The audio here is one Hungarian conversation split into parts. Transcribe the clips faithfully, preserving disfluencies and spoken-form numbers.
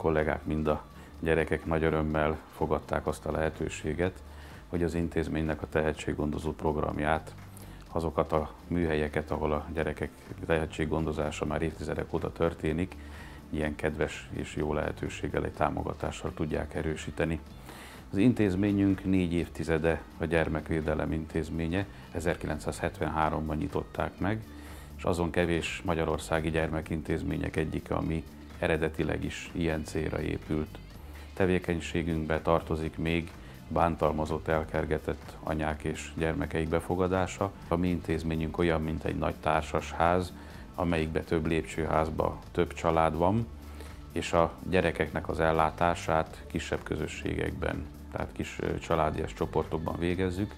kollégák, mind a gyerekek nagy örömmel fogadták azt a lehetőséget, hogy az intézménynek a tehetséggondozó programját, azokat a műhelyeket, ahol a gyerekek tehetséggondozása már évtizedek óta történik, ilyen kedves és jó lehetőséggel, egy támogatással tudják erősíteni. Az intézményünk négy évtizede a gyermekvédelem intézménye, ezerkilencszázhetvenháromban nyitották meg, és azon kevés magyarországi gyermekintézmények egyike, ami eredetileg is ilyen célra épült. Tevékenységünkbe tartozik még bántalmazott, elkergetett anyák és gyermekeik befogadása. A mi intézményünk olyan, mint egy nagy társasház, amelyikben több lépcsőházban több család van, és a gyerekeknek az ellátását kisebb közösségekben, tehát kis családias csoportokban végezzük.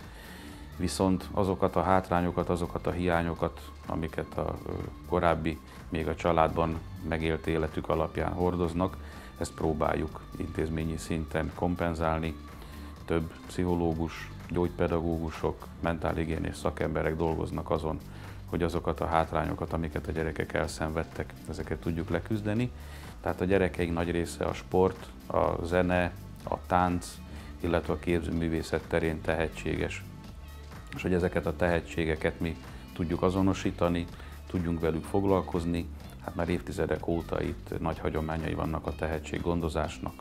Viszont azokat a hátrányokat, azokat a hiányokat, amiket a korábbi, még a családban megélt életük alapján hordoznak, ezt próbáljuk intézményi szinten kompenzálni. Több pszichológus, gyógypedagógusok, mentálhigiénés szakemberek dolgoznak azon, hogy azokat a hátrányokat, amiket a gyerekek elszenvedtek, ezeket tudjuk leküzdeni. Tehát a gyerekeink nagy része a sport, a zene, a tánc, illetve a képzőművészet terén tehetséges. És hogy ezeket a tehetségeket mi tudjuk azonosítani, tudjunk velük foglalkozni, hát már évtizedek óta itt nagy hagyományai vannak a tehetséggondozásnak.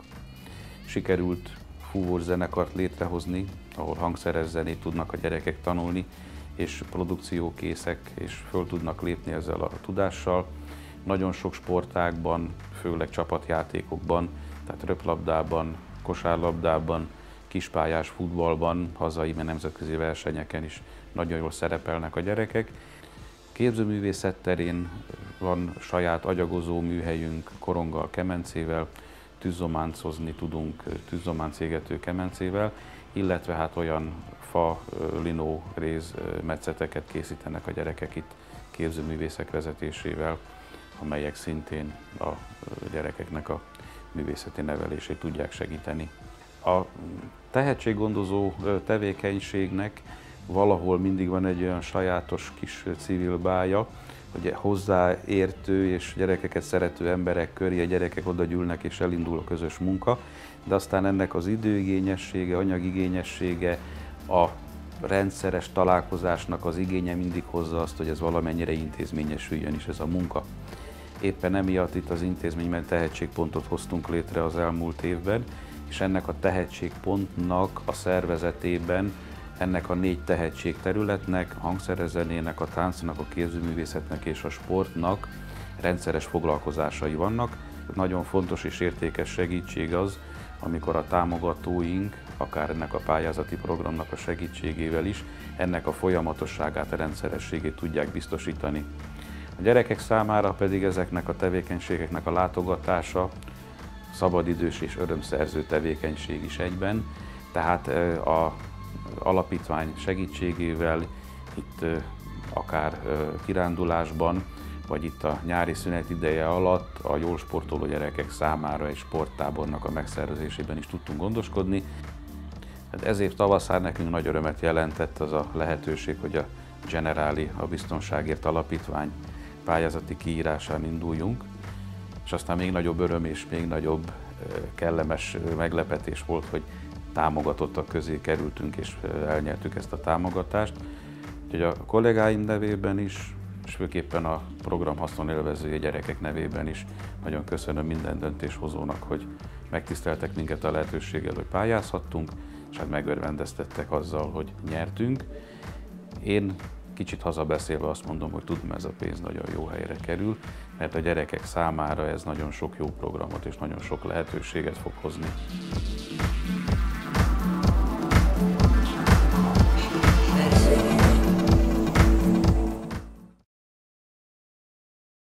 Sikerült fúvózenekart létrehozni, ahol hangszeres zenét tudnak a gyerekek tanulni, és produkciókészek, és föl tudnak lépni ezzel a tudással. Nagyon sok sportágban, főleg csapatjátékokban, tehát röplabdában, kosárlabdában, kispályás futballban, hazai, mert nemzetközi versenyeken is nagyon jól szerepelnek a gyerekek. Képzőművészet terén van saját agyagozó műhelyünk, koronggal, kemencével, tűzzománcozni tudunk, tűzzománc égető kemencével, illetve hát olyan fa, linó, réz, metszeteket készítenek a gyerekek itt képzőművészek vezetésével, amelyek szintén a gyerekeknek a művészeti nevelését tudják segíteni. A tehetséggondozó tevékenységnek valahol mindig van egy olyan sajátos kis civil bája, hogy hozzáértő és gyerekeket szerető emberek köré a gyerekek oda gyűlnek és elindul a közös munka, de aztán ennek az időigényessége, anyagigényessége, a rendszeres találkozásnak az igénye mindig hozza azt, hogy ez valamennyire intézményesüljön is ez a munka. Éppen emiatt itt az intézményben tehetségpontot hoztunk létre az elmúlt évben, és ennek a tehetségpontnak a szervezetében ennek a négy tehetségterületnek, a hangszeres zenének, a táncnak, a képzőművészetnek és a sportnak rendszeres foglalkozásai vannak. Nagyon fontos és értékes segítség az, amikor a támogatóink, akár ennek a pályázati programnak a segítségével is, ennek a folyamatosságát, a rendszerességét tudják biztosítani. A gyerekek számára pedig ezeknek a tevékenységeknek a látogatása szabadidős és örömszerző tevékenység is egyben, tehát a alapítvány segítségével itt akár kirándulásban, vagy itt a nyári szünet ideje alatt a jól sportoló gyerekek számára egy sporttábornak a megszervezésében is tudtunk gondoskodni. Ez év tavaszán nekünk nagy örömet jelentett az a lehetőség, hogy a Generali, a Biztonságért Alapítvány pályázati kiírásán induljunk, és aztán még nagyobb öröm és még nagyobb kellemes meglepetés volt, hogy támogatottak közé kerültünk és elnyertük ezt a támogatást. Úgyhogy a kollégáim nevében is, és főképpen a program haszonélvezője gyerekek nevében is nagyon köszönöm minden döntéshozónak, hogy megtiszteltek minket a lehetőséggel, hogy pályázhattunk, és hát megörvendeztettek azzal, hogy nyertünk. Én kicsit hazabeszélve azt mondom, hogy tudom, ez a pénz nagyon jó helyre kerül, mert a gyerekek számára ez nagyon sok jó programot és nagyon sok lehetőséget fog hozni.